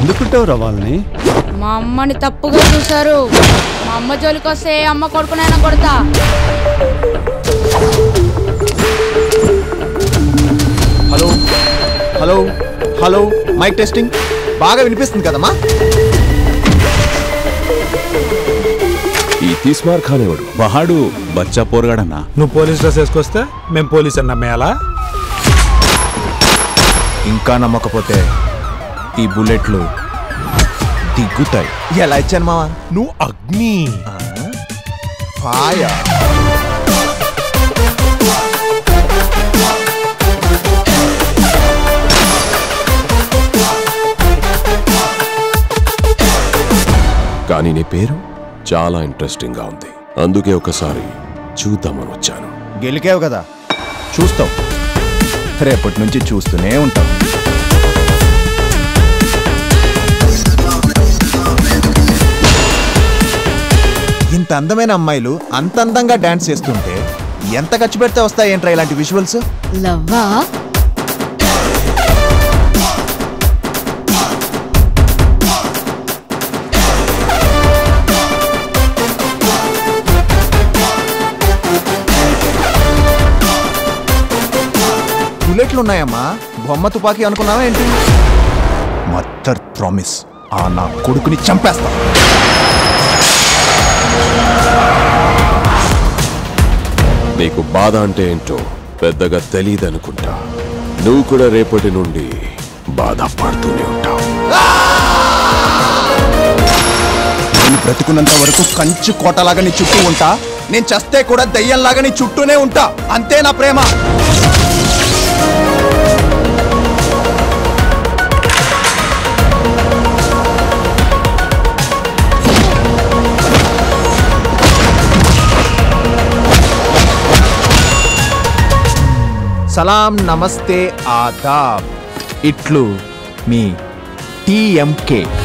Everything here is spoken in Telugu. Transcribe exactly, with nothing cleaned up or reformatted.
ఎందుకుంటావురా వాళ్ళని? మా అమ్మని తప్పుగా చూశారు. మా అమ్మ జోలికి వస్తే అమ్మ కొడుకునైనా కొడతా. Hello hello hello mic testing. బాగా వినిపిస్తుంది కదమ్మా? ఈ తీస్మార్ ఖానేవాడు వాడు బచ్చా పోరగాడన్నా. నువ్వు పోలీస్ డ్రెస్ వేసుకొస్తే మేము పోలీస్ అన్న మేలా. ఇంకా నమ్మకపోతే ఈ బుల్లెట్లు దిగుతాయి. ఎలా ఇచ్చాను మావా? నువ్వు అగ్ని ఫైర్. కానీ నీ పేరు చాలా ఇంట్రెస్టింగ్ గా ఉంది, అందుకే ఒకసారి చూద్దామని వచ్చాను. గెలికావు కదా, చూస్తావు. రేపటి నుంచి చూస్తూనే ఉంటావు. ఇంత అందమైన అమ్మాయిలు అంత అందంగా డాన్స్ చేస్తుంటే ఎంత ఖర్చు పెడితే వస్తాయేంట్రా ఇలాంటి విజువల్స్? లవ్వా బుల్లెట్లు ఉన్నాయమ్మా, బొమ్మ తుపాకీ అనుకున్నావా ఏంటి? మదర్ ప్రామిస్, ఆ నా కొడుకుని చంపేస్తా. నీకు బాధ అంటే ఏంటో పెద్దగా తెలియదనుకుంటా. నువ్వు కూడా రేపటి నుండి బాధపడుతూనే ఉంటావు. నేను బ్రతుకున్నంత వరకు కంచు కోటలాగా నీ చుట్టూ ఉంటా. నేను చస్తే కూడా దయ్యంలాగా నీ చుట్టూనే ఉంటా. అంతే నా ప్రేమ. సలాం, నమస్తే, ఆదాబ్. ఇట్లు మీ టీఎంకే.